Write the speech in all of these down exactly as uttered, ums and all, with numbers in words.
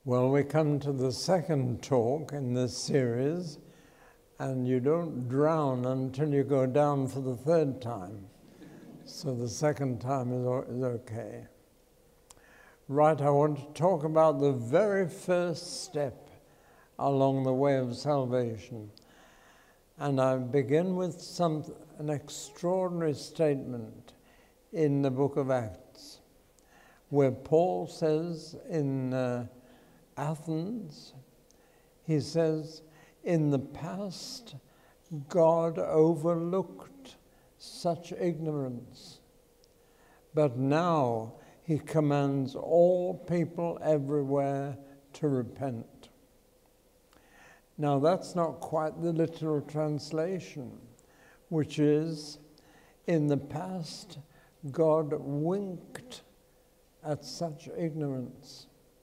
Well, we come to the second talk in this series, and you don't drown until you go down for the third time. So the second time is, is okay. Right, I want to talk about the very first step along the way of salvation. And I begin with some, an extraordinary statement in the book of Acts, where Paul says in uh, Athens, he says, in the past, God overlooked such ignorance, but now he commands all people everywhere to repent. Now that's not quite the literal translation, which is, in the past, God winked at such ignorance.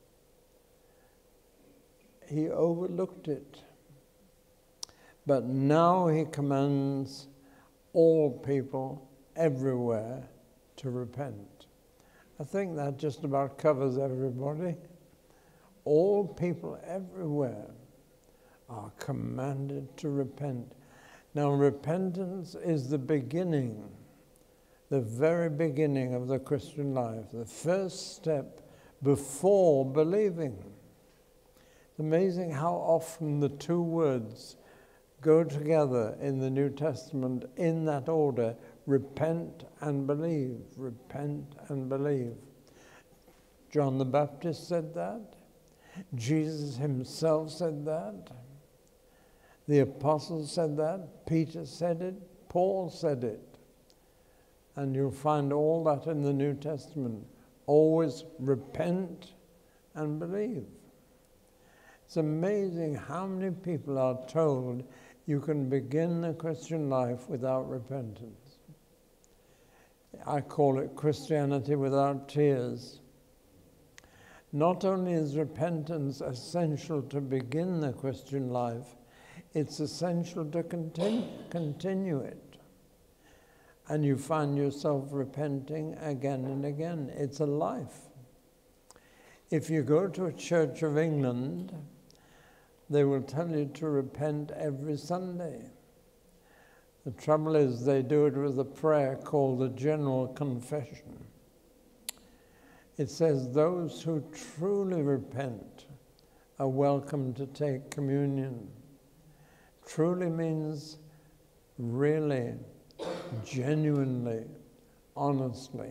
He overlooked it. But now he commands all people everywhere to repent. I think that just about covers everybody. All people everywhere are commanded to repent. Now, repentance is the beginning, the very beginning of the Christian life, the first step before believing. It's amazing how often the two words go together in the New Testament in that order: repent and believe, repent and believe. John the Baptist said that. Jesus himself said that. The apostles said that. Peter said it. Paul said it. And you'll find all that in the New Testament. Always repent and believe. It's amazing how many people are told you can begin the Christian life without repentance. I call it Christianity without tears. Not only is repentance essential to begin the Christian life, it's essential to continue, continue it. And you find yourself repenting again and again. It's a life. If you go to a Church of England, they will tell you to repent every Sunday. The trouble is they do it with a prayer called the General Confession. It says those who truly repent are welcome to take communion. Truly means really, genuinely, honestly.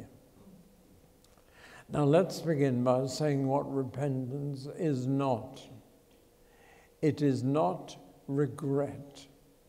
Now let's begin by saying what repentance is not. It is not regret.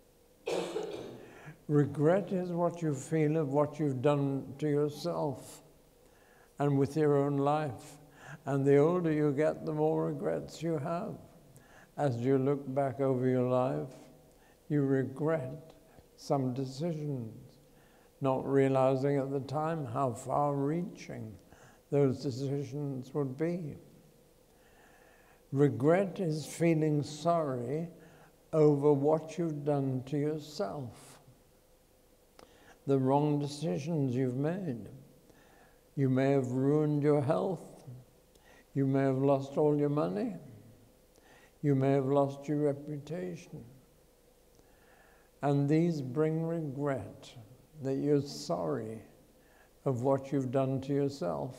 Regret is what you feel of what you've done to yourself and with your own life. And the older you get, the more regrets you have. As you look back over your life, you regret some decisions, not realizing at the time how far-reaching those decisions would be. Regret is feeling sorry over what you've done to yourself, the wrong decisions you've made. You may have ruined your health. You may have lost all your money. You may have lost your reputation. And these bring regret, that you're sorry of what you've done to yourself.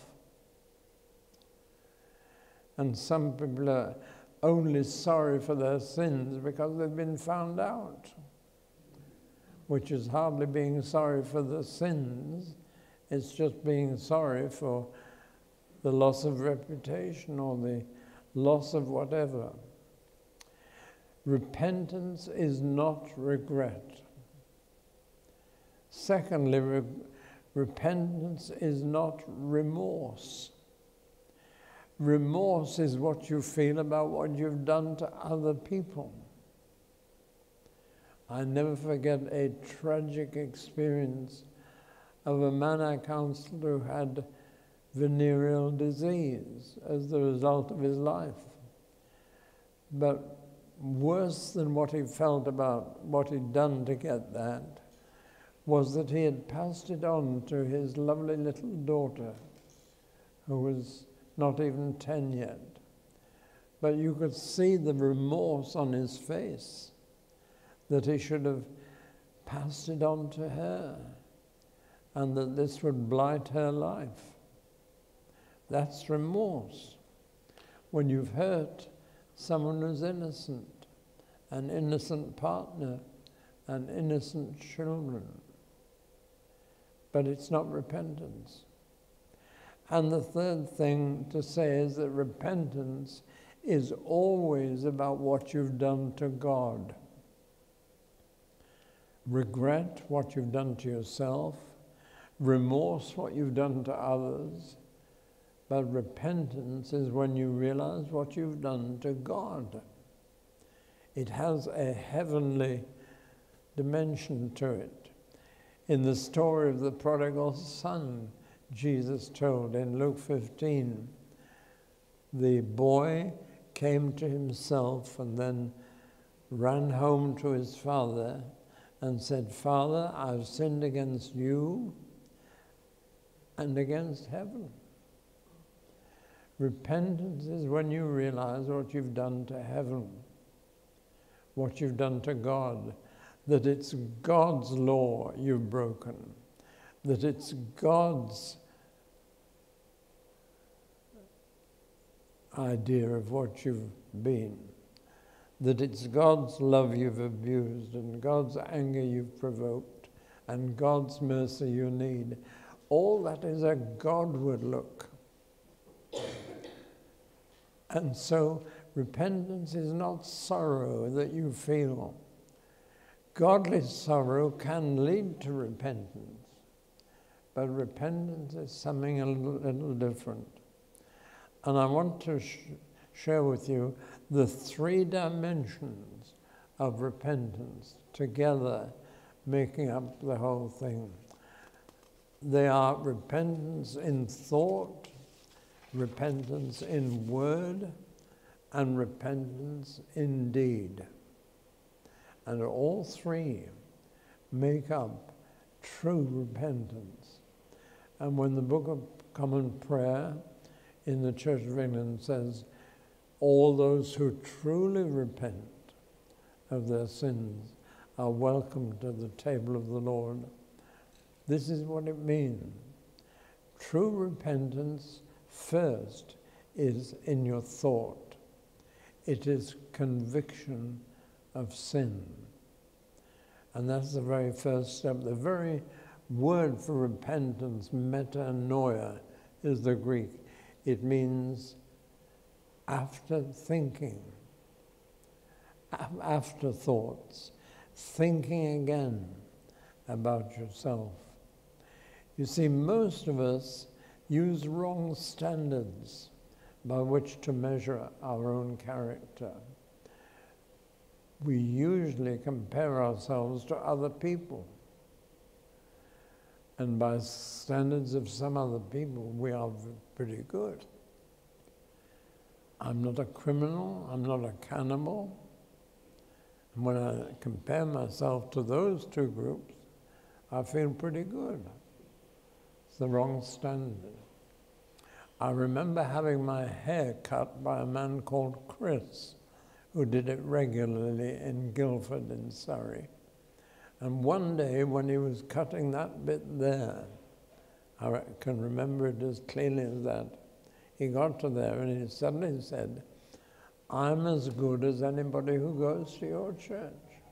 And some people are only sorry for their sins because they've been found out, which is hardly being sorry for the sins. It's just being sorry for the loss of reputation or the loss of whatever. Repentance is not regret. Secondly, re- repentance is not remorse. Remorse is what you feel about what you've done to other people. I never forget a tragic experience of a man I counseled who had venereal disease as the result of his life. But worse than what he felt about what he'd done to get that was that he had passed it on to his lovely little daughter, who was not even ten yet. But you could see the remorse on his face that he should have passed it on to her and that this would blight her life. That's remorse. When you've hurt someone who's innocent, an innocent partner, and innocent children. But it's not repentance. And the third thing to say is that repentance is always about what you've done to God. Regret what you've done to yourself, remorse what you've done to others, but repentance is when you realize what you've done to God. It has a heavenly dimension to it. In the story of the prodigal son, Jesus told in Luke fifteen, the boy came to himself and then ran home to his father and said, "Father, I've sinned against you and against heaven." Repentance is when you realize what you've done to heaven, what you've done to God, that it's God's law you've broken, that it's God's idea of what you've been, that it's God's love you've abused and God's anger you've provoked and God's mercy you need. All that is a Godward look. And so repentance is not sorrow that you feel. Godly sorrow can lead to repentance, but repentance is something a little, little different. And I want to sh share with you the three dimensions of repentance together, making up the whole thing. They are repentance in thought, repentance in word, and repentance in deed. And all three make up true repentance. And when the Book of Common Prayer in the Church of England says, all those who truly repent of their sins are welcome to the table of the Lord, this is what it means. True repentance first is in your thought. It is conviction of sin. And that's the very first step. The very word for repentance, metanoia, is the Greek. It means after thinking, after thoughts, thinking again about yourself. You see, most of us use wrong standards by which to measure our own character. We usually compare ourselves to other people. And by standards of some other people, we are pretty good. I'm not a criminal, I'm not a cannibal. And when I compare myself to those two groups, I feel pretty good. It's the wrong standard. I remember having my hair cut by a man called Chris, who did it regularly in Guildford in Surrey. And one day when he was cutting that bit there, I can remember it as clearly as that, he got to there and he suddenly said, "I'm as good as anybody who goes to your church."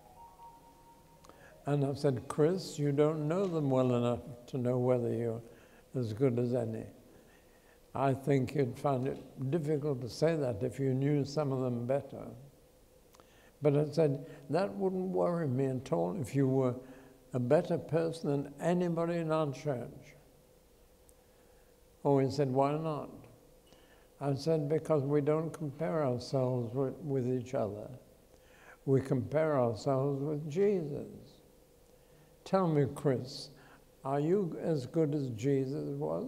And I said, "Chris, you don't know them well enough to know whether you're as good as any. I think you'd find it difficult to say that if you knew some of them better." But I said, that wouldn't worry me at all if you were a better person than anybody in our church. Oh, he said, "Why not?" I said, "Because we don't compare ourselves with, with each other. We compare ourselves with Jesus. Tell me, Chris, are you as good as Jesus was?"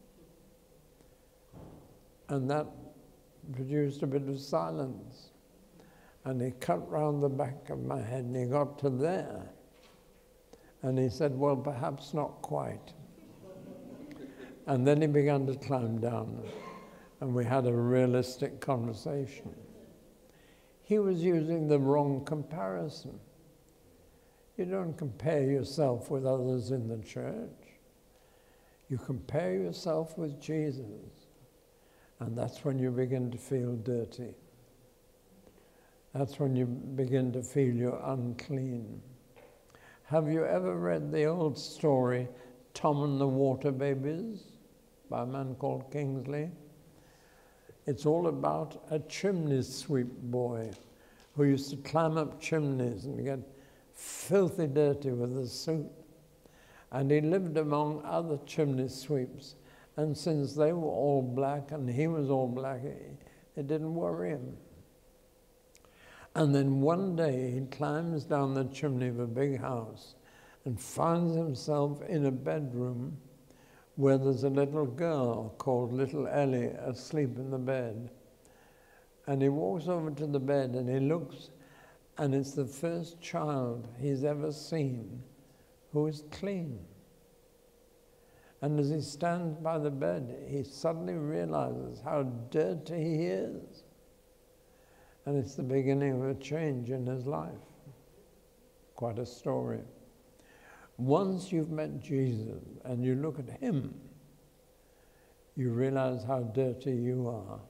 And that produced a bit of silence. And he cut round the back of my head and he got to there. And he said, "Well, perhaps not quite." And then he began to climb down. and we had a realistic conversation. He was using the wrong comparison. You don't compare yourself with others in the church. You compare yourself with Jesus, and that's when you begin to feel dirty. That's when you begin to feel you're unclean. Have you ever read the old story, Tom and the Water Babies, by a man called Kingsley? It's all about a chimney sweep boy who used to climb up chimneys and get filthy dirty with his suit. And he lived among other chimney sweeps. And since they were all black and he was all black, it didn't worry him. And then one day he climbs down the chimney of a big house and finds himself in a bedroom where there's a little girl called little Earley asleep in the bed. And he walks over to the bed and he looks, and it's the first child he's ever seen who is clean. And as he stands by the bed, he suddenly realizes how dirty he is. And it's the beginning of a change in his life. Quite a story. Once you've met Jesus and you look at him, you realize how dirty you are.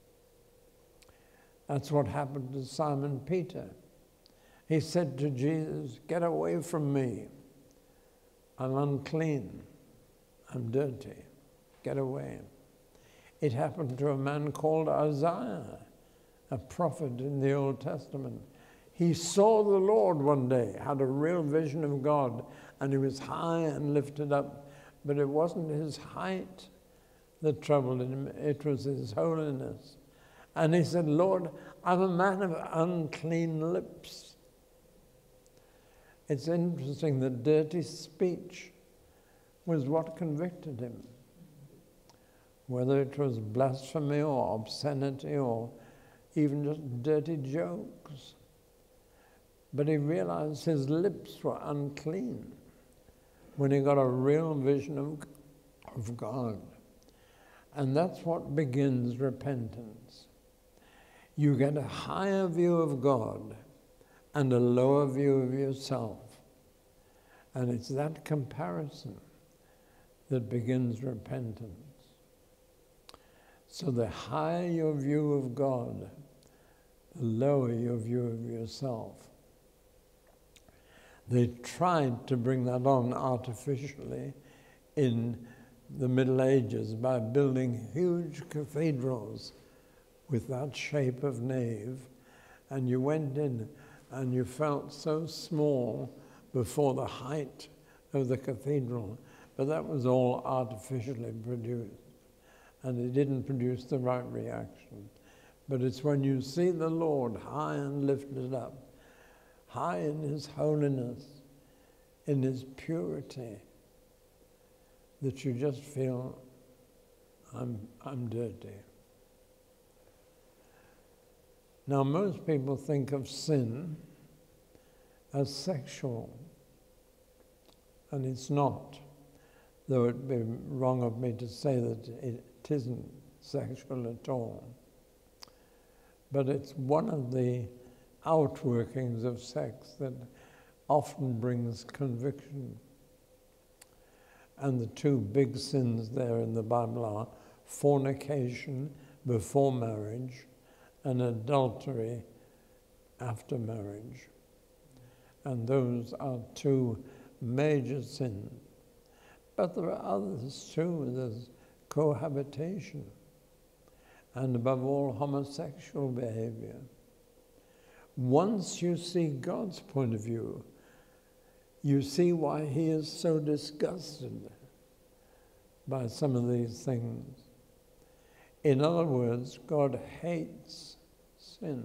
That's what happened to Simon Peter. He said to Jesus, "Get away from me. I'm unclean. I'm dirty. Get away." It happened to a man called Isaiah, a prophet in the Old Testament. He saw the Lord one day, had a real vision of God, and he was high and lifted up. But it wasn't his height that troubled him, it was his holiness. And he said, "Lord, I'm a man of unclean lips." It's interesting that dirty speech was what convicted him. Whether it was blasphemy or obscenity or even just dirty jokes. But he realized his lips were unclean when he got a real vision of, of God. And that's what begins repentance. You get a higher view of God and a lower view of yourself. And it's that comparison that begins repentance. So the higher your view of God, the lower your view of yourself. They tried to bring that on artificially in the Middle Ages by building huge cathedrals with that shape of nave, and you went in and you felt so small before the height of the cathedral, but that was all artificially produced, and it didn't produce the right reaction. But it's when you see the Lord high and lifted up, high in his holiness, in his purity, that you just feel, I'm, I'm dirty. Now, most people think of sin as sexual, and it's not, though it'd be wrong of me to say that it isn't sexual at all. But it's one of the outworkings of sex that often brings conviction. And the two big sins there in the Bible are fornication before marriage and adultery after marriage. And those are two major sins. But there are others too. There's cohabitation, and above all, homosexual behavior. Once you see God's point of view, you see why he is so disgusted by some of these things. In other words, God hates sin.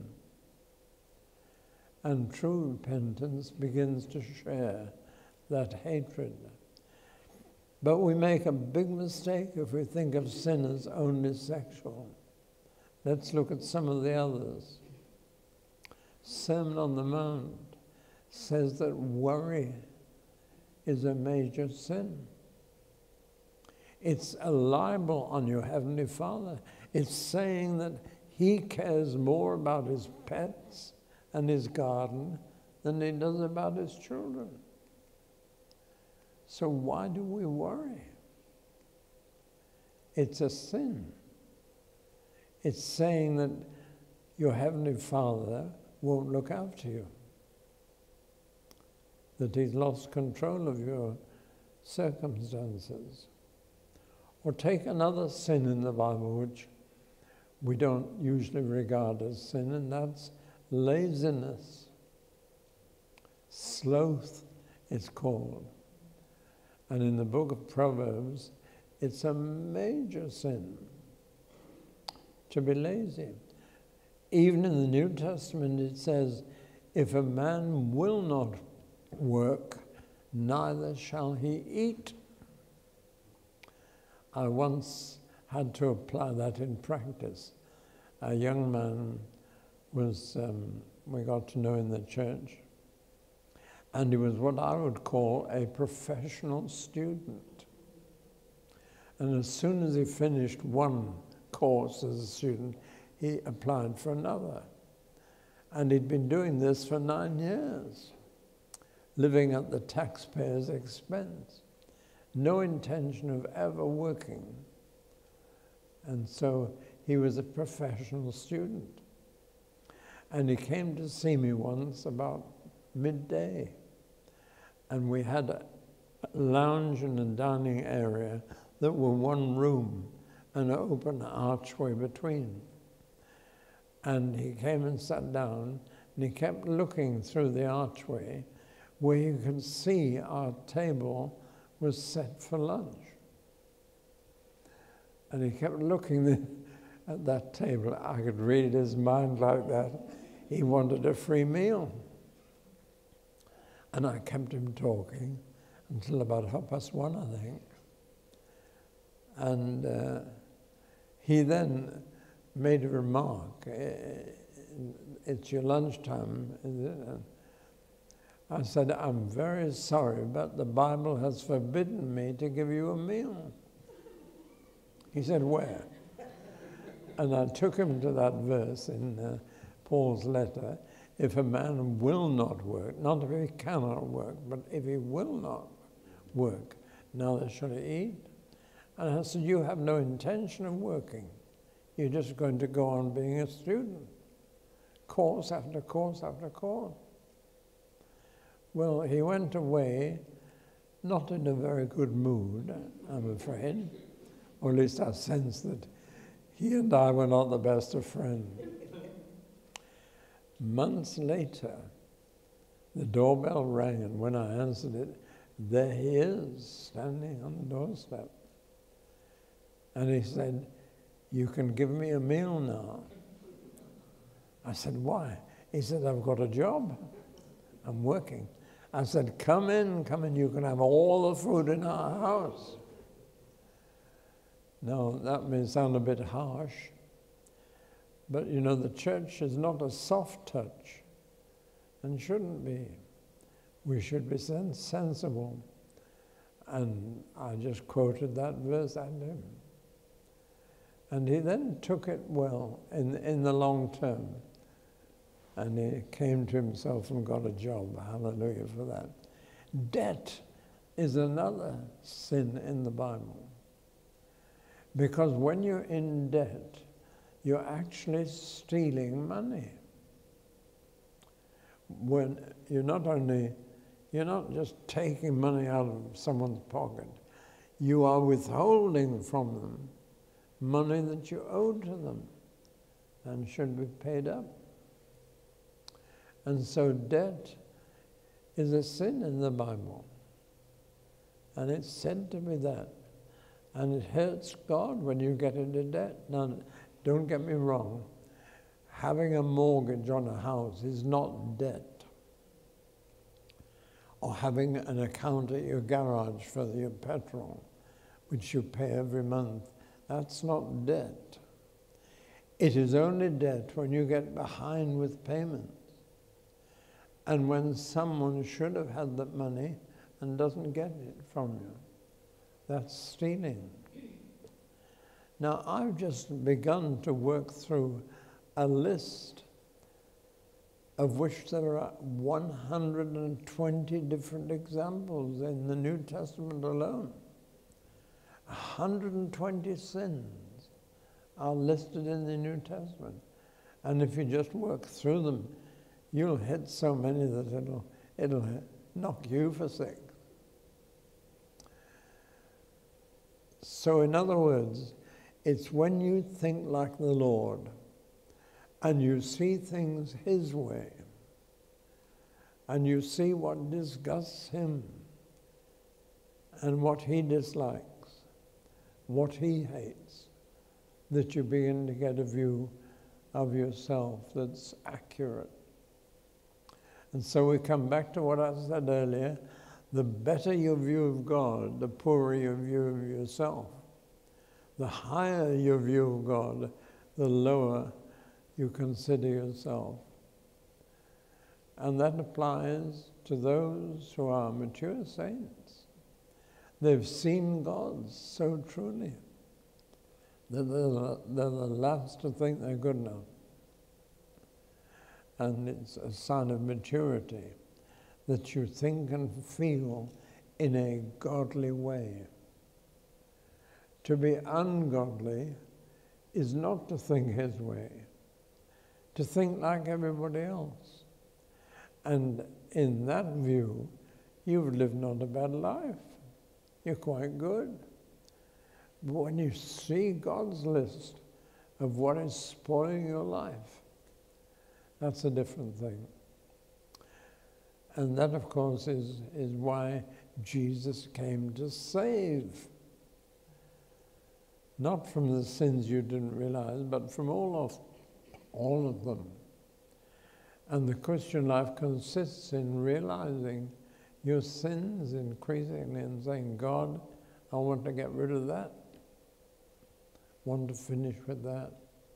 And true repentance begins to share that hatred. But we make a big mistake if we think of sin as only sexual. Let's look at some of the others. Sermon on the Mount says that worry is a major sin. It's a libel on your Heavenly Father. It's saying that he cares more about his pets and his garden than he does about his children. So why do we worry? It's a sin. It's saying that your Heavenly Father won't look after you, that he's lost control of your circumstances. Or take another sin in the Bible, which we don't usually regard as sin, and that's laziness. Sloth, it's called. And in the book of Proverbs, it's a major sin to be lazy. Even in the New Testament, it says, if a man will not work, neither shall he eat. I once had to apply that in practice. A young man was, um, we got to know in the church, and he was what I would call a professional student. And as soon as he finished one course as a student, he applied for another. And he'd been doing this for nine years, living at the taxpayer's expense. No intention of ever working. And so he was a professional student. And he came to see me once about midday. And we had a lounge and a dining area that were one room and an open archway between. And he came and sat down, and he kept looking through the archway where you could see our table was set for lunch. And he kept looking at that table. I could read his mind like that. He wanted a free meal. And I kept him talking until about half past one, I think. And uh, he then made a remark. It's your lunchtime, is it? And I said, I'm very sorry, but the Bible has forbidden me to give you a meal. He said, where? And I took him to that verse in uh, Paul's letter. If a man will not work, not if he cannot work, but if he will not work, neither shall he eat. And I said, you have no intention of working. You're just going to go on being a student, course after course after course. Well, he went away, not in a very good mood, I'm afraid, or at least I sense that he and I were not the best of friends. Months later, the doorbell rang, and when I answered it, there he is, standing on the doorstep. And he said, you can give me a meal now. I said, why? He said, I've got a job. I'm working. I said, come in, come in. You can have all the food in our house. Now, that may sound a bit harsh, but you know, the church is not a soft touch and shouldn't be. We should be sens sensible. And I just quoted that verse at him. And he then took it well in, in the long term. And he came to himself and got a job. Hallelujah for that. Debt is another sin in the Bible. Because when you're in debt, you're actually stealing money. When you're not only, you're not just taking money out of someone's pocket, you are withholding from them money that you owe to them and should be paid up. And so debt is a sin in the Bible. And it's said to be that. And it hurts God when you get into debt. Now, don't get me wrong. Having a mortgage on a house is not debt. Or having an account at your garage for your petrol, which you pay every month, that's not debt. It is only debt when you get behind with payments. And when someone should have had that money and doesn't get it from you. That's stealing. Now, I've just begun to work through a list of which there are one hundred twenty different examples in the New Testament alone. one hundred twenty sins are listed in the New Testament. And if you just work through them, you'll hit so many that it'll, it'll knock you for six. So in other words, it's when you think like the Lord and you see things His way and you see what disgusts Him and what He dislikes, what He hates, that you begin to get a view of yourself that's accurate. And so we come back to what I said earlier, the better your view of God, the poorer your view of yourself. The higher your view of God, the lower you consider yourself. And that applies to those who are mature saints. They've seen God so truly that they're, they're the last to think they're good enough. And it's a sign of maturity that you think and feel in a godly way. To be ungodly is not to think His way, to think like everybody else. And in that view, you've lived not a bad life. You're quite good. But when you see God's list of what is spoiling your life, that's a different thing. And that, of course, is, is why Jesus came to save. Not from the sins you didn't realize, but from all of, all of them. And the Christian life consists in realizing your sins increasingly and saying, God, I want to get rid of that. Want to finish with that.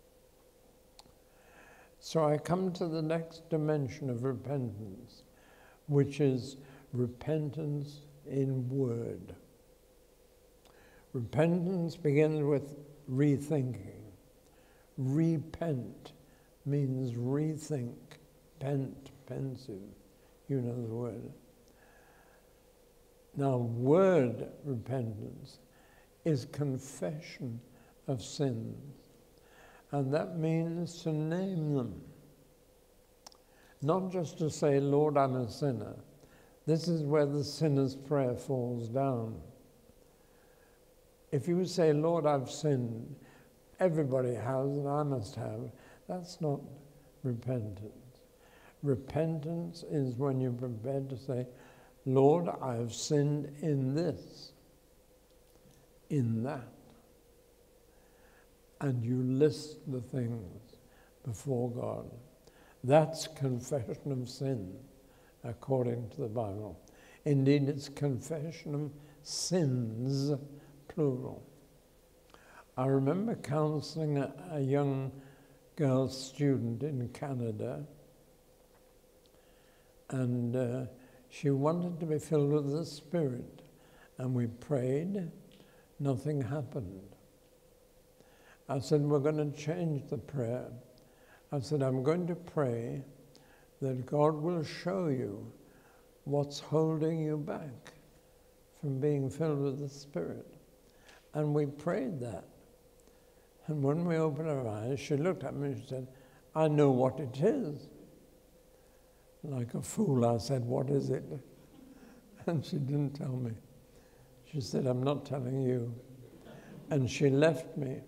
So I come to the next dimension of repentance, which is repentance in word. Repentance begins with rethinking. Repent means rethink. Pent, pensive, you know the word. Now, word repentance is confession of sins. And that means to name them. Not just to say, Lord, I'm a sinner. This is where the sinner's prayer falls down. If you say, Lord, I've sinned, everybody has and I must have, that's not repentance. Repentance is when you're prepared to say, Lord, I have sinned in this, in that. And you list the things before God. That's confession of sin, according to the Bible. Indeed, it's confession of sins, plural. I remember counseling a, a young girl student in Canada, and uh, she wanted to be filled with the Spirit. And we prayed, nothing happened. I said, we're going to change the prayer. I said, I'm going to pray that God will show you what's holding you back from being filled with the Spirit. And we prayed that. And when we opened our eyes, she looked at me and she said, I know what it is. Like a fool, I said, what is it? And she didn't tell me. She said, I'm not telling you. And she left me.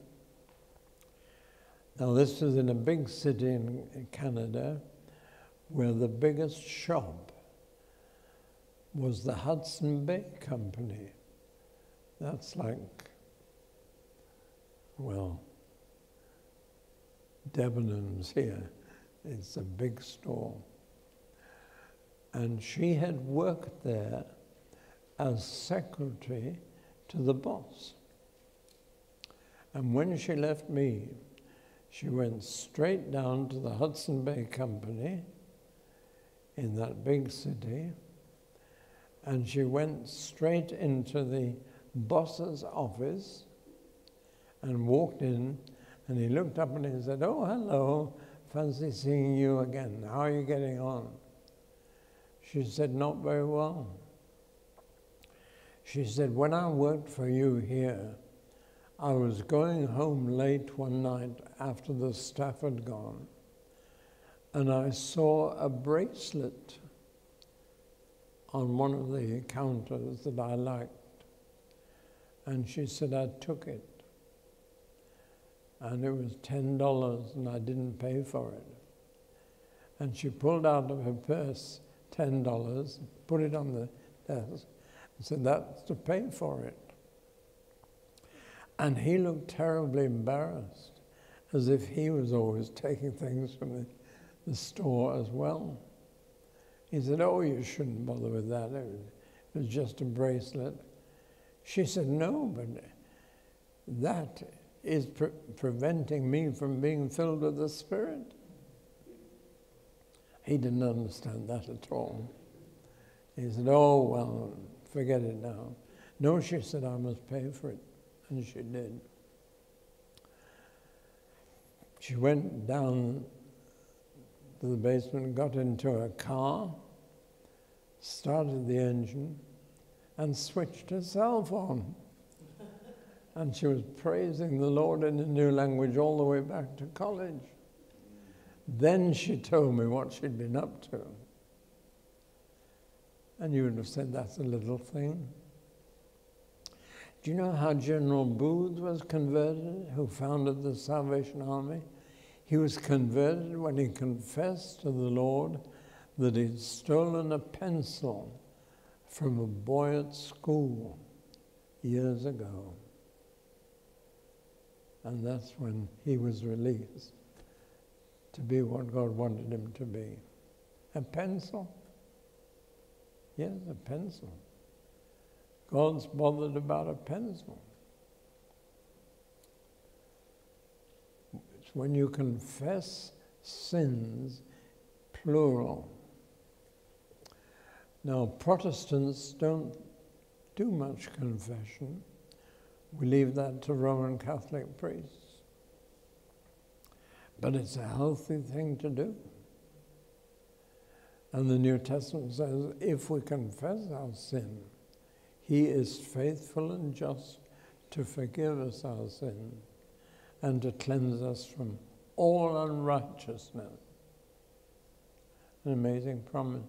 Now, this was in a big city in, in Canada where the biggest shop was the Hudson Bay Company. That's like, well, Debenhams here. It's a big store. And she had worked there as secretary to the boss. And when she left me, she went straight down to the Hudson Bay Company in that big city, and she went straight into the boss's office, and walked in, and he looked up and he said, "Oh, hello, fancy seeing you again. How are you getting on?" She said, "Not very well." She said, "When I worked for you here, I was going home late one night after the staff had gone, and I saw a bracelet on one of the counters that I liked." And she said, "I took it. And it was ten dollars, and I didn't pay for it." And she pulled out of her purse ten dollars, put it on the desk, and said, "That's to pay for it." And he looked terribly embarrassed, as if he was always taking things from the, the store as well. He said, "Oh, you shouldn't bother with that. It was, it was just a bracelet." She said, "No, but that is pre preventing me from being filled with the Spirit." He didn't understand that at all. He said, "Oh, well, forget it now." "No," she said, "I must pay for it." And she did. She went down to the basement, got into a car, started the engine, and switched her cell phone. And she was praising the Lord in a new language all the way back to college. Then she told me what she'd been up to. And you would have said, that's a little thing. Do you know how General Booth was converted, who founded the Salvation Army? He was converted when he confessed to the Lord that he'd stolen a pencil from a boy at school years ago. And that's when he was released to be what God wanted him to be. A pencil? Yes, a pencil. God's bothered about a pencil. It's when you confess sins, plural. Now, Protestants don't do much confession. We leave that to Roman Catholic priests. But it's a healthy thing to do. And the New Testament says, if we confess our sin, He is faithful and just to forgive us our sin and to cleanse us from all unrighteousness. An amazing promise.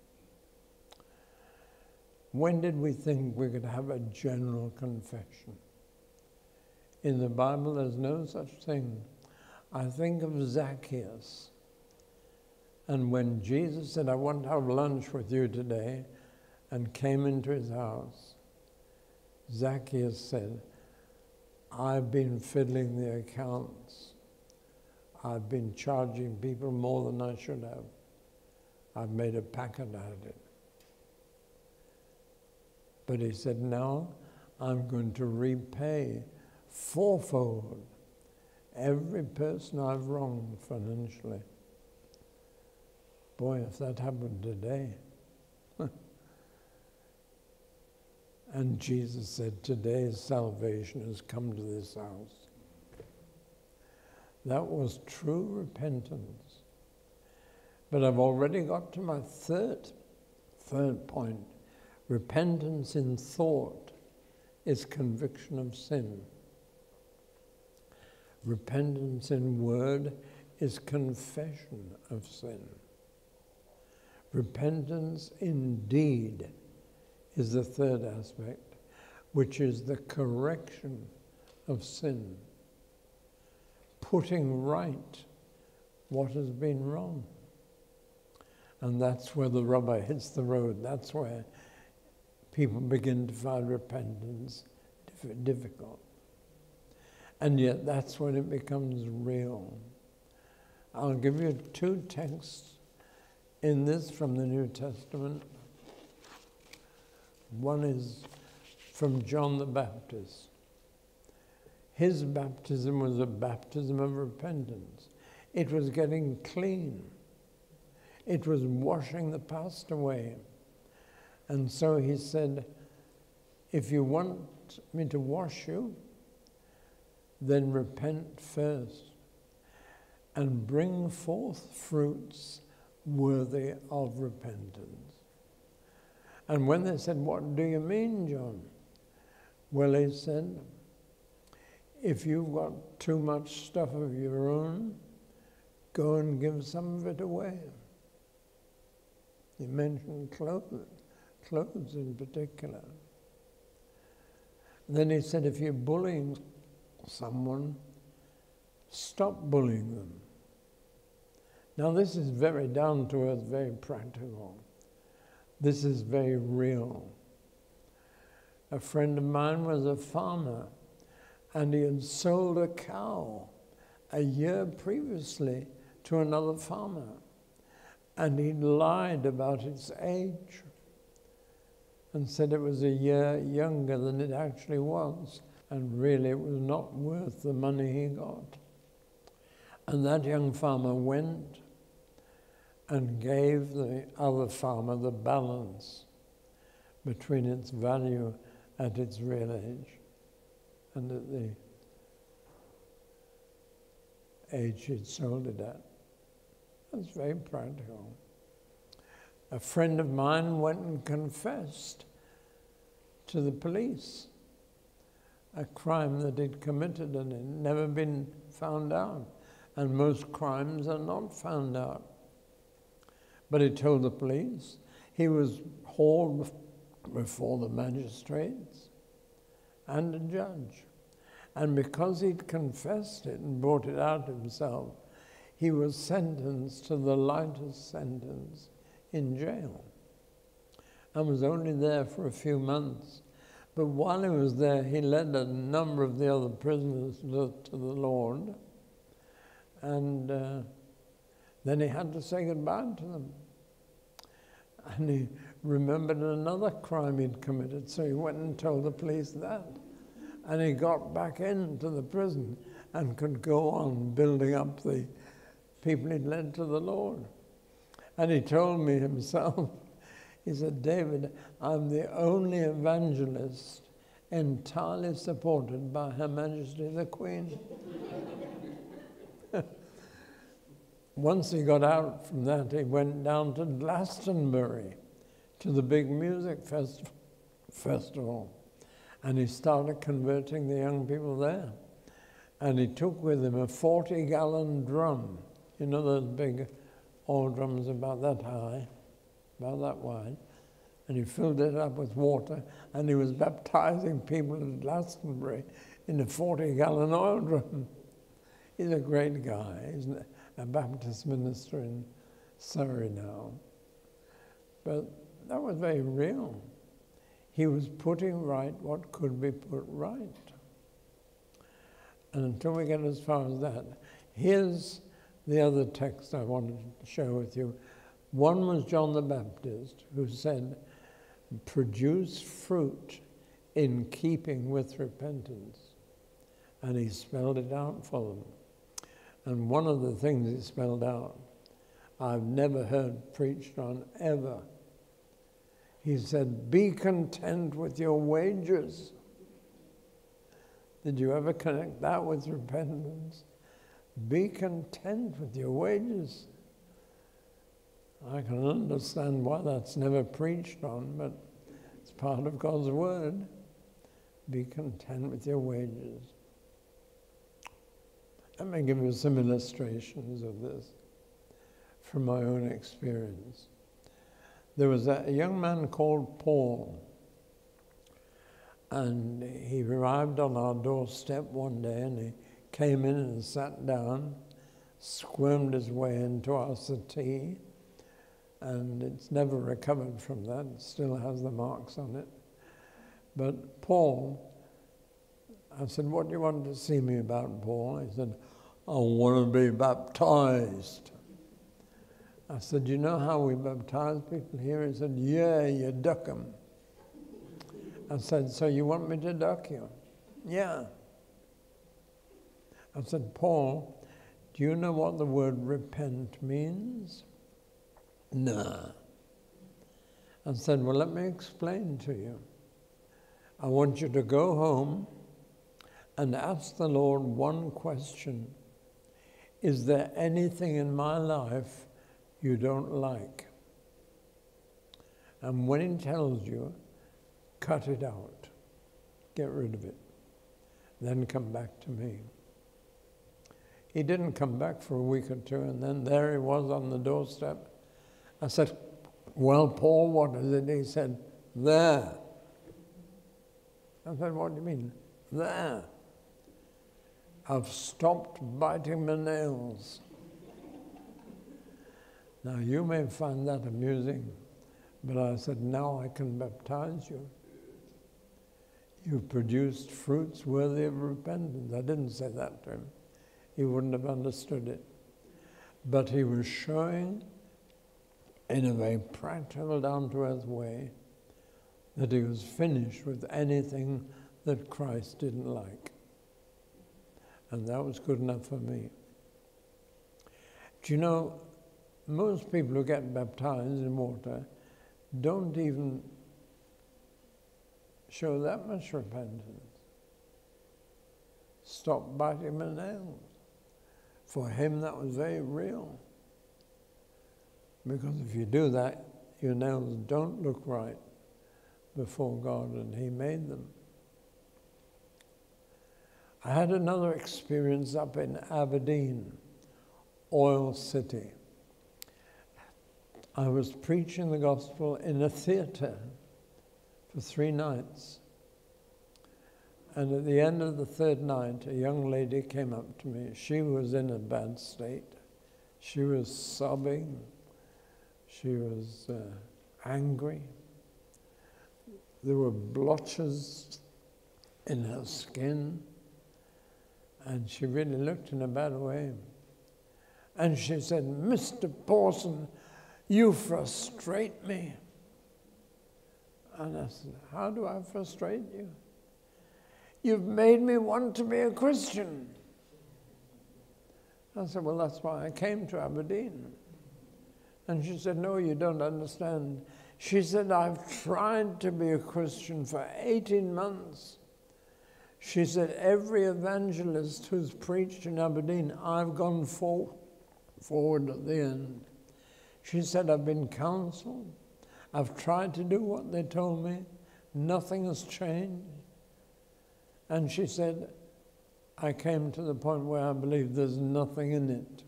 When did we think we could have a general confession? In the Bible, there's no such thing. I think of Zacchaeus. And when Jesus said, I want to have lunch with you today, and came into his house, Zacchaeus said, I've been fiddling the accounts. I've been charging people more than I should have. I've made a packet out of it. But he said, now I'm going to repay fourfold every person I've wronged financially. Boy, if that happened today. And Jesus said, today's salvation has come to this house. That was true repentance. But I've already got to my third, third point. Repentance in thought is conviction of sin. Repentance in word is confession of sin. Repentance in deed is the third aspect, which is the correction of sin. Putting right what has been wrong. And that's where the rubber hits the road. That's where people begin to find repentance difficult. And yet that's when it becomes real. I'll give you two texts in this from the New Testament. One is from John the Baptist. His baptism was a baptism of repentance. It was getting clean. It was washing the past away. And so he said, if you want me to wash you, then repent first and bring forth fruits worthy of repentance. And when they said, what do you mean, John? Well, he said, if you've got too much stuff of your own, go and give some of it away. He mentioned clothes, clothes in particular. Then he said, if you're bullying someone, stop bullying them. Now this is very down to earth, very practical. This is very real. A friend of mine was a farmer, and he had sold a cow a year previously to another farmer, and he lied about its age and said it was a year younger than it actually was, and really it was not worth the money he got. And that young farmer went and gave the other farmer the balance between its value at its real age and at the age he'd sold it at. That's very practical. A friend of mine went and confessed to the police a crime that he'd committed, and it had never been found out. And most crimes are not found out. But he told the police. He was hauled before the magistrates and a judge. And because he'd confessed it and brought it out himself, he was sentenced to the lightest sentence in jail, and was only there for a few months. But while he was there, he led a number of the other prisoners to the Lord, and uh, then he had to say goodbye to them. And he remembered another crime he'd committed, so he went and told the police that. And he got back into the prison and could go on building up the people he'd led to the Lord. And he told me himself, he said, David, I'm the only evangelist entirely supported by Her Majesty the Queen. Once he got out from that, he went down to Glastonbury, to the big music fest festival, and he started converting the young people there. And he took with him a forty-gallon drum, you know those big oil drums about that high, about that wide, and he filled it up with water, and he was baptizing people in Glastonbury in a forty-gallon oil drum. He's a great guy. He's a Baptist minister in Surrey now. But that was very real. He was putting right what could be put right. And until we get as far as that, here's the other text I wanted to share with you. One was John the Baptist, who said, produce fruit in keeping with repentance. And he spelled it out for them. And one of the things he spelled out, I've never heard preached on ever. He said, be content with your wages. Did you ever connect that with repentance? Be content with your wages. I can understand why that's never preached on, but it's part of God's word. Be content with your wages. Let me give you some illustrations of this from my own experience. There was a young man called Paul, and he arrived on our doorstep one day, and he came in and sat down, squirmed his way into our settee, and it's never recovered from that. It still has the marks on it. But Paul, I said, what do you want to see me about, Paul? He said, I want to be baptized. I said, you know how we baptize people here? He said, yeah, you duck them. I said, so you want me to duck you? Yeah. I said, Paul, do you know what the word repent means? Nah. I said, well, let me explain to you. I want you to go home and ask the Lord one question: is there anything in my life you don't like? And when he tells you, cut it out. Get rid of it. Then come back to me. He didn't come back for a week or two, and then there he was on the doorstep. I said, well, Paul, what is it? He said, there. I said, what do you mean? There. I've stopped biting my nails. Now, you may find that amusing, but I said, now I can baptize you. You've produced fruits worthy of repentance. I didn't say that to him. He wouldn't have understood it. But he was showing, in a very practical, down-to-earth way, that he was finished with anything that Christ didn't like. And that was good enough for me. Do you know, most people who get baptized in water don't even show that much repentance. Stop biting my nails. For him, that was very real. Because if you do that, your nails don't look right before God, and he made them. I had another experience up in Aberdeen, Oil City. I was preaching the gospel in a theatre for three nights. And at the end of the third night, a young lady came up to me. She was in a bad state. She was sobbing. She was uh, angry. There were blotches in her skin. And she really looked in a bad way. And she said, Mister Pawson, you frustrate me. And I said, how do I frustrate you? You've made me want to be a Christian. I said, well, that's why I came to Aberdeen. And she said, no, you don't understand. She said, I've tried to be a Christian for eighteen months. She said, every evangelist who's preached in Aberdeen, I've gone for, forward at the end. She said, I've been counseled. I've tried to do what they told me. Nothing has changed. And she said, I came to the point where I believe there's nothing in it.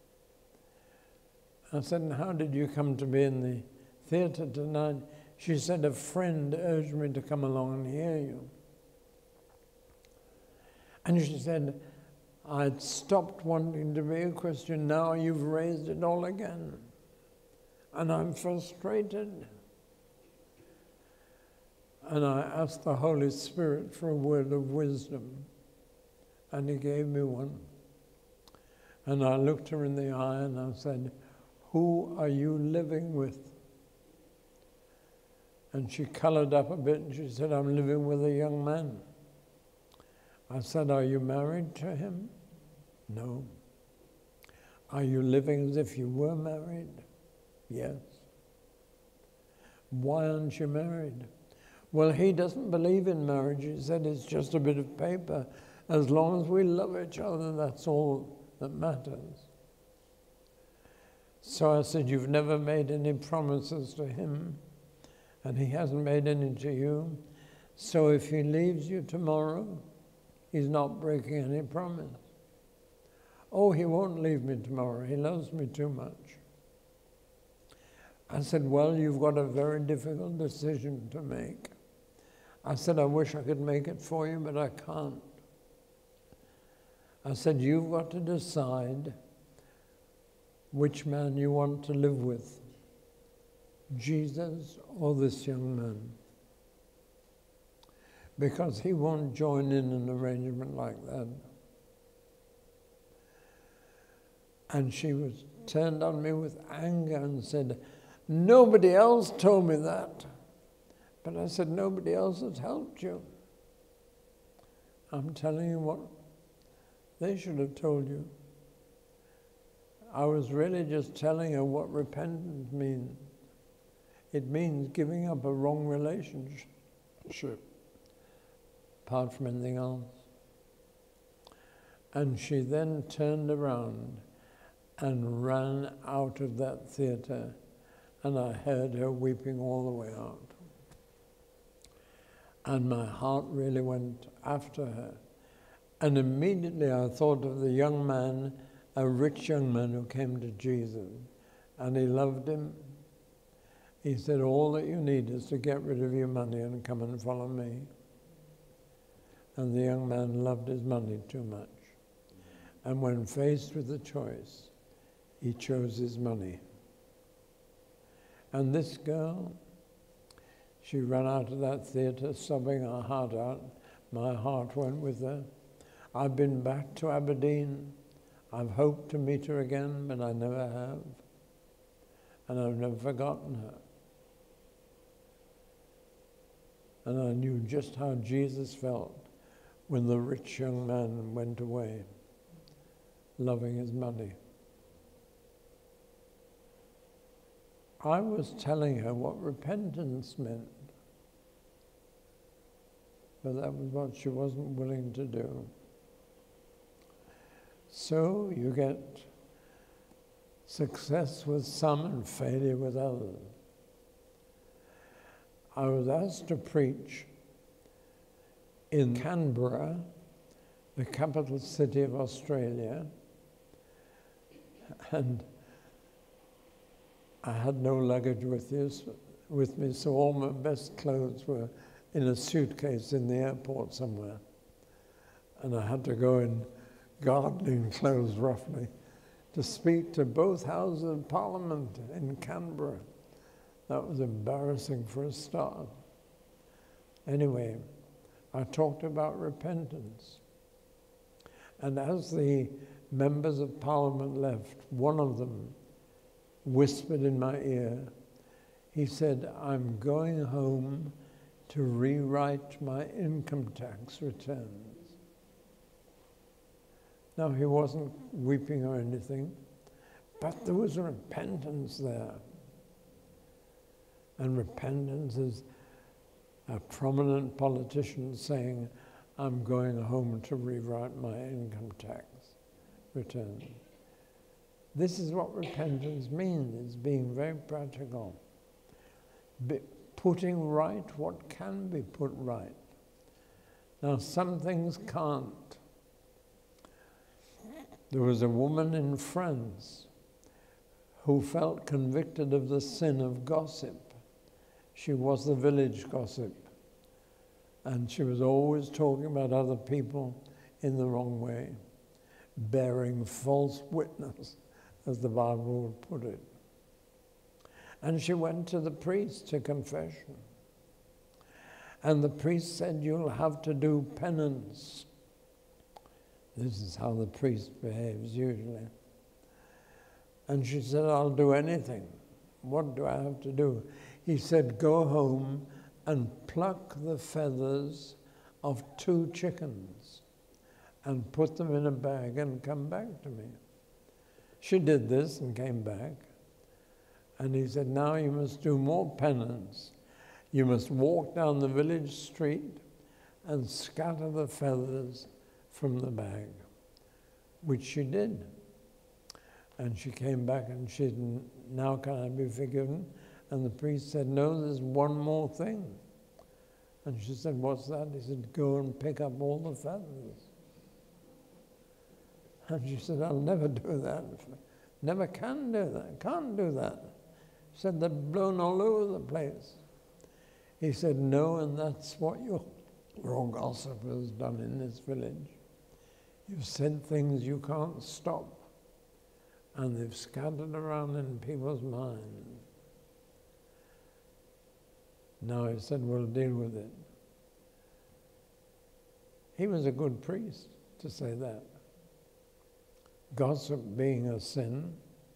I said, and how did you come to be in the theatre tonight? She said, a friend urged me to come along and hear you. And she said, I'd stopped wanting to be a Christian. Now you've raised it all again. And I'm frustrated. And I asked the Holy Spirit for a word of wisdom. And he gave me one. And I looked her in the eye and I said, who are you living with? And she colored up a bit and she said, I'm living with a young man. I said, are you married to him? No. Are you living as if you were married? Yes. Why aren't you married? Well, he doesn't believe in marriage. He said it's just a bit of paper. As long as we love each other, that's all that matters. So I said, you've never made any promises to him, and he hasn't made any to you. So if he leaves you tomorrow, he's not breaking any promise. Oh, he won't leave me tomorrow. He loves me too much. I said, well, you've got a very difficult decision to make. I said, I wish I could make it for you, but I can't. I said, you've got to decide which man you want to live with, Jesus or this young man. Because he won't join in an arrangement like that. And she was turned on me with anger and said, nobody else told me that. But I said, nobody else has helped you. I'm telling you what they should have told you. I was really just telling her what repentance means. It means giving up a wrong relationship, apart from anything else. And she then turned around and ran out of that theatre, and I heard her weeping all the way out. And my heart really went after her. And immediately I thought of the young man, a rich young man who came to Jesus, and he loved him. He said, all that you need is to get rid of your money and come and follow me. And the young man loved his money too much. And when faced with a choice, he chose his money. And this girl, she ran out of that theatre sobbing her heart out. My heart went with her. I've been back to Aberdeen. I've hoped to meet her again, but I never have. And I've never forgotten her. And I knew just how Jesus felt when the rich young man went away, loving his money. I was telling her what repentance meant, but that was what she wasn't willing to do. So you get success with some and failure with others. I was asked to preach in Canberra, the capital city of Australia, and I had no luggage with, you, with me, so all my best clothes were in a suitcase in the airport somewhere. And I had to go in gardening clothes, roughly, to speak to both houses of Parliament in Canberra. That was embarrassing for a start. Anyway, I talked about repentance. And as the members of Parliament left, one of them whispered in my ear, he said, I'm going home to rewrite my income tax returns. Now, he wasn't weeping or anything, but there was repentance there. And repentance is a prominent politician saying, I'm going home to rewrite my income tax return. This is what repentance means. It's being very practical. Be putting right what can be put right. Now, some things can't. There was a woman in France who felt convicted of the sin of gossip. She was the village gossip, and she was always talking about other people in the wrong way, bearing false witness, as the Bible would put it. And she went to the priest to confession. And the priest said, you'll have to do penance. This is how the priest behaves usually. And she said, I'll do anything. What do I have to do? He said, go home and pluck the feathers of two chickens and put them in a bag and come back to me. She did this and came back. And he said, now you must do more penance. You must walk down the village street and scatter the feathers from the bag, which she did. And she came back and she said, now can I be forgiven? And the priest said, no, there's one more thing. And she said, what's that? He said, go and pick up all the feathers. And she said, I'll never do that. Never can do that, can't do that. She said, they're blown all over the place. He said, no, and that's what your wrong gossip has done in this village. You've said things you can't stop, and they've scattered around in people's minds. Now he said, we'll deal with it. He was a good priest to say that. Gossip being a sin.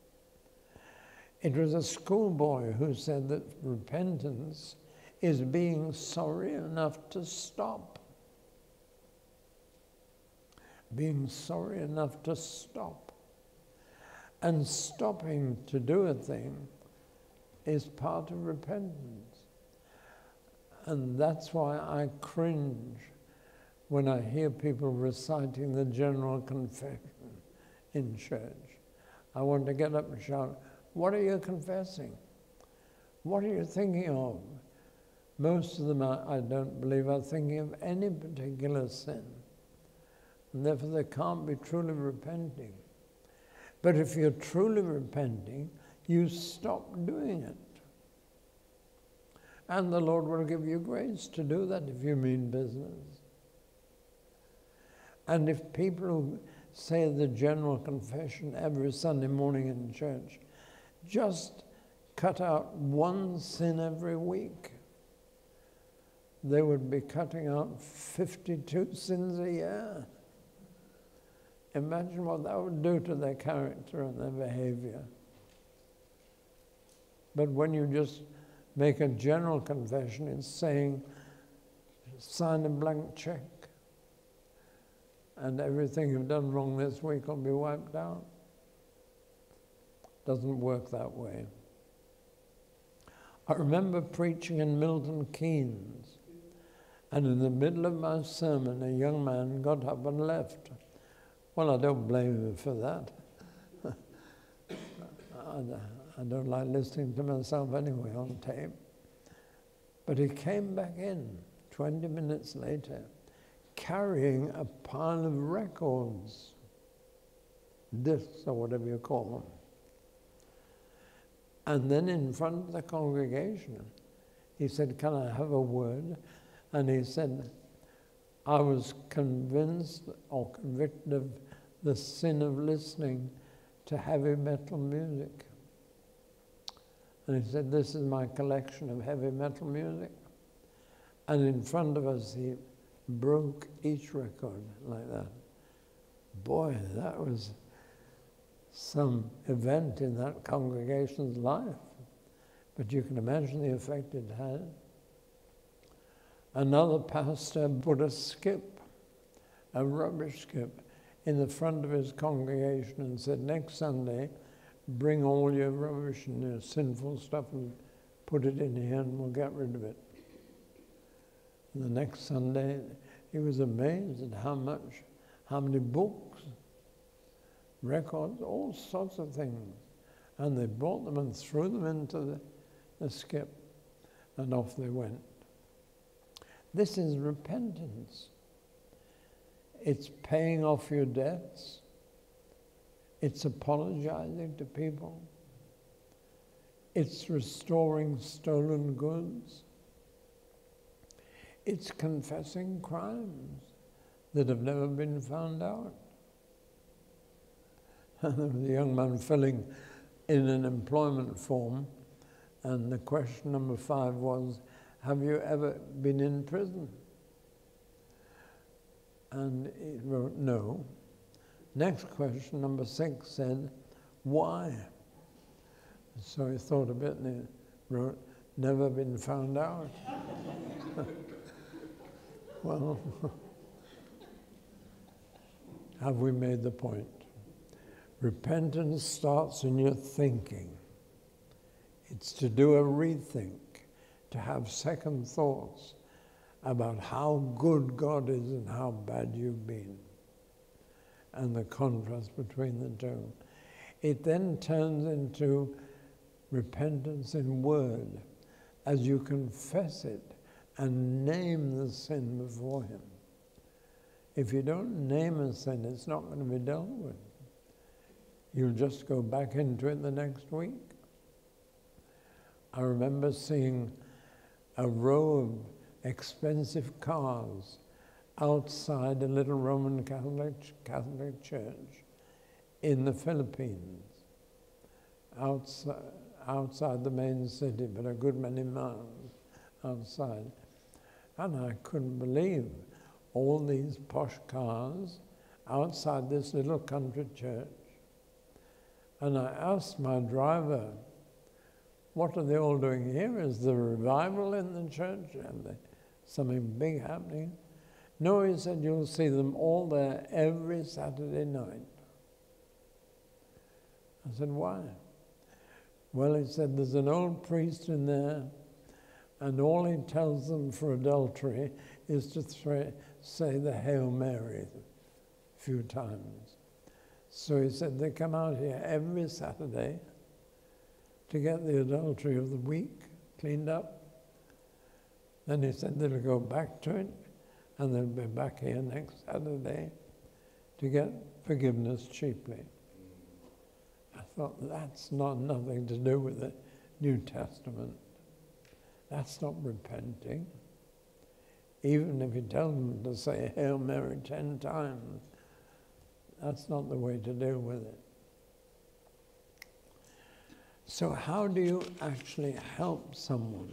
It was a schoolboy who said that repentance is being sorry enough to stop. Being sorry enough to stop. And stopping to do a thing is part of repentance. And that's why I cringe when I hear people reciting the general confession in church. I want to get up and shout, what are you confessing? What are you thinking of? Most of them, are, I don't believe, are thinking of any particular sin. And therefore they can't be truly repenting. But if you're truly repenting, you stop doing it. And the Lord will give you grace to do that if you mean business. And if people who say the general confession every Sunday morning in church just cut out one sin every week, they would be cutting out fifty-two sins a year. Imagine what that would do to their character and their behavior. But when you just make a general confession, it's saying, sign a blank check, and everything you've done wrong this week will be wiped out. Doesn't work that way. I remember preaching in Milton Keynes, and in the middle of my sermon, a young man got up and left. Well, I don't blame him for that. I don't like listening to myself anyway on tape. But he came back in twenty minutes later, carrying a pile of records, discs or whatever you call them. And then in front of the congregation, he said, can I have a word? And he said, I was convinced or convicted of the sin of listening to heavy metal music. And he said, this is my collection of heavy metal music. And in front of us, he broke each record like that. Boy, that was some event in that congregation's life. But you can imagine the effect it had. Another pastor put a skip, a rubbish skip, in the front of his congregation and said, next Sunday, bring all your rubbish and your sinful stuff and put it in here and we'll get rid of it. And the next Sunday, he was amazed at how much, how many books, records, all sorts of things. And they brought them and threw them into the, the skip, and off they went. This is repentance. It's paying off your debts. It's apologizing to people. It's restoring stolen goods. It's confessing crimes that have never been found out. And there was a young man filling in an employment form, and the question number five was, have you ever been in prison? And he wrote, no. Next question, number six, said, why? So he thought a bit and he wrote, never been found out. Well, have we made the point? Repentance starts in your thinking. It's to do a rethink, to have second thoughts about how good God is and how bad you've been, and the contrast between the two. It then turns into repentance in word, as you confess it and name the sin before Him. If you don't name a sin, it's not going to be dealt with. You'll just go back into it the next week. I remember seeing a row of expensive cars outside a little Roman Catholic, Catholic church in the Philippines, outside, outside the main city, but a good many miles outside. And I couldn't believe all these posh cars outside this little country church. And I asked my driver, what are they all doing here? Is there a revival in the church? And they, something big happening? No, he said, you'll see them all there every Saturday night. I said, why? Well, he said, there's an old priest in there, and all he tells them for adultery is to th- say the Hail Mary a few times. So he said they come out here every Saturday to get the adultery of the week cleaned up. Then he said they'll go back to it, and they'll be back here next Saturday to get forgiveness cheaply. I thought, that's not nothing to do with the New Testament. That's not repenting. Even if you tell them to say Hail Mary ten times, that's not the way to deal with it. So how do you actually help someone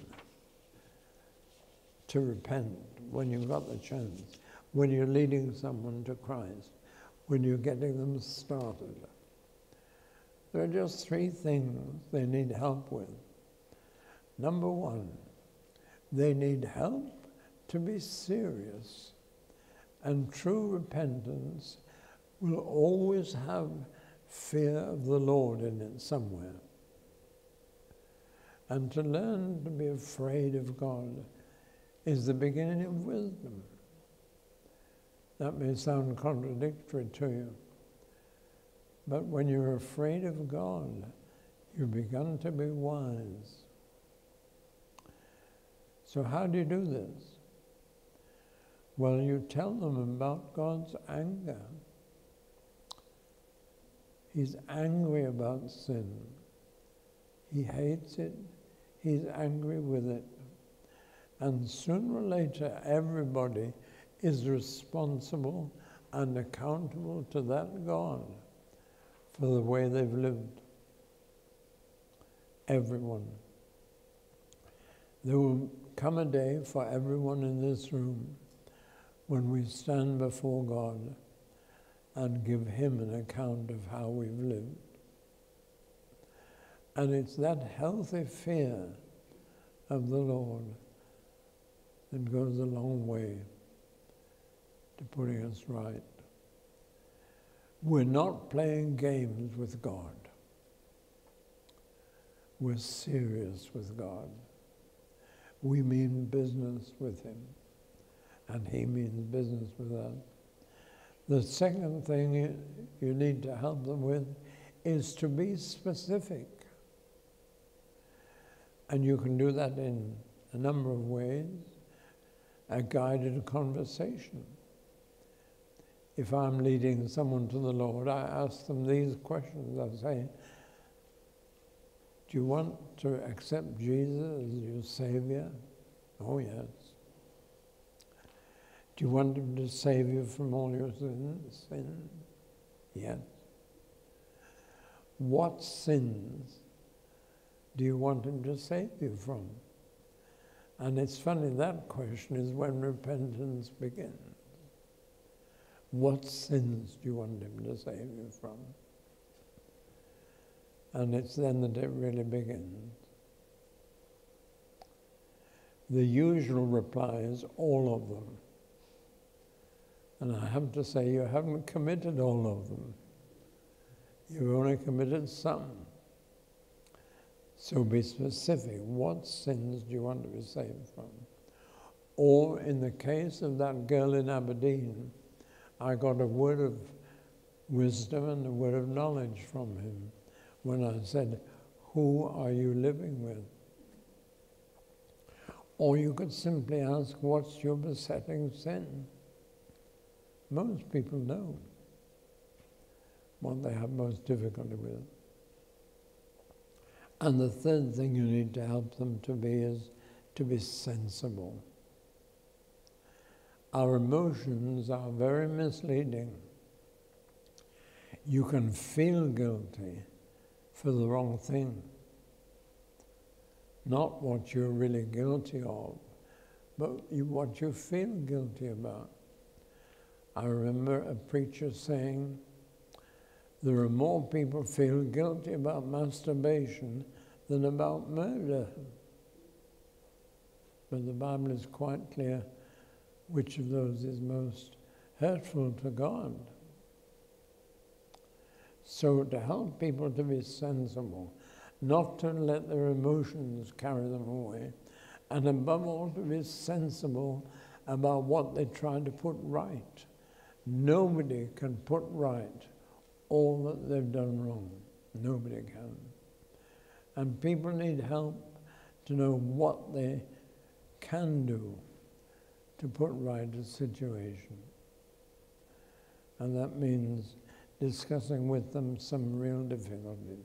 to repent when you've got the chance, when you're leading someone to Christ, when you're getting them started? There are just three things they need help with. Number one, they need help to be serious. And true repentance will always have fear of the Lord in it somewhere. And to learn to be afraid of God is the beginning of wisdom. That may sound contradictory to you, but when you're afraid of God, you've begun to be wise. So how do you do this? Well, you tell them about God's anger. He's angry about sin. He hates it. He's angry with it. And sooner or later, everybody is responsible and accountable to that God for the way they've lived. Everyone. There will come a day for everyone in this room when we stand before God and give him an account of how we've lived. And it's that healthy fear of the Lord that goes a long way to putting us right. We're not playing games with God. We're serious with God. We mean business with him, and he means business with us. The second thing you, you need to help them with is to be specific. And you can do that in a number of ways. A guided conversation. If I'm leading someone to the Lord, I ask them these questions. I say, do you want to accept Jesus as your Savior? Oh, yes. Do you want him to save you from all your sins? Sin? Yes. What sins do you want him to save you from? And it's funny, that question is when repentance begins. What sins do you want him to save you from? And it's then that it really begins. The usual reply is all of them. And I have to say, you haven't committed all of them. You've only committed some. So be specific. What sins do you want to be saved from? Or in the case of that girl in Aberdeen, I got a word of wisdom and a word of knowledge from him when I said, who are you living with? Or you could simply ask, what's your besetting sin? Most people know what they have most difficulty with. And the third thing you need to help them to be is to be sensible. Our emotions are very misleading. You can feel guilty for the wrong thing, not what you're really guilty of, but you, what you feel guilty about. I remember a preacher saying, there are more people feel guilty about masturbation than about murder. But the Bible is quite clear which of those is most hurtful to God. So to help people to be sensible, not to let their emotions carry them away, and above all to be sensible about what they try to put right. Nobody can put right all that they've done wrong. Nobody can. And people need help to know what they can do to put right a situation. And that means discussing with them some real difficulties.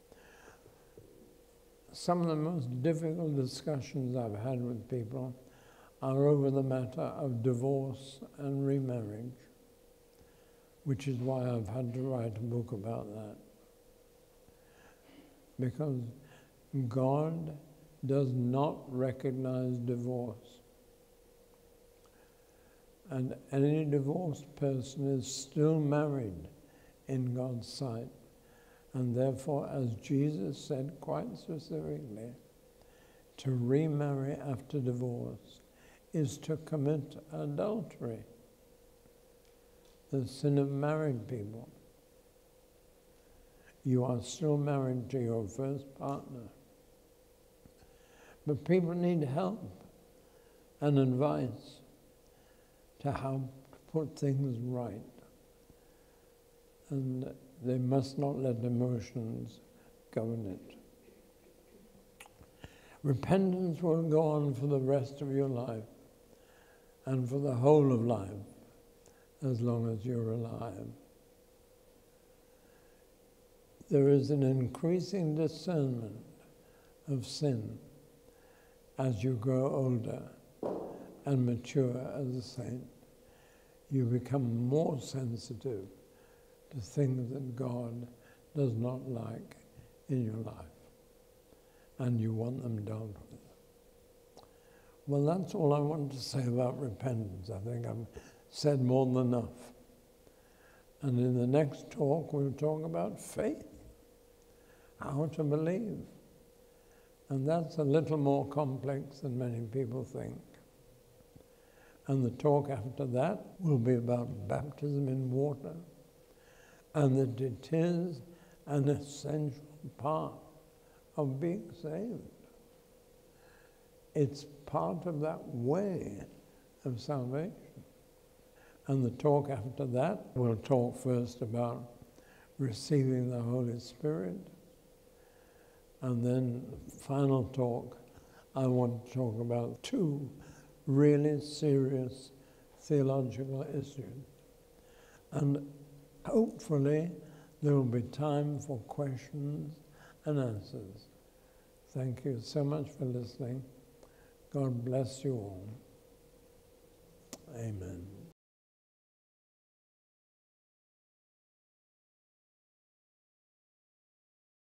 Some of the most difficult discussions I've had with people are over the matter of divorce and remarriage, which is why I've had to write a book about that. Because God does not recognize divorce. And any divorced person is still married in God's sight. And therefore, as Jesus said quite specifically, to remarry after divorce is to commit adultery, the sin of married people. You are still married to your first partner. But people need help and advice to how to put things right. And they must not let emotions govern it. Repentance will go on for the rest of your life and for the whole of life, as long as you're alive. There is an increasing discernment of sin as you grow older and mature as a saint. You become more sensitive to things that God does not like in your life, and you want them dealt with. Well, that's all I want to say about repentance. I think I've said more than enough. And in the next talk, we'll talk about faith, how to believe. And that's a little more complex than many people think. And the talk after that will be about baptism in water, and that it is an essential part of being saved. It's part of that way of salvation. And the talk after that, we'll talk first about receiving the Holy Spirit, and then final talk, I want to talk about two really serious theological issues. And hopefully there will be time for questions and answers. Thank you so much for listening. God bless you all. Amen.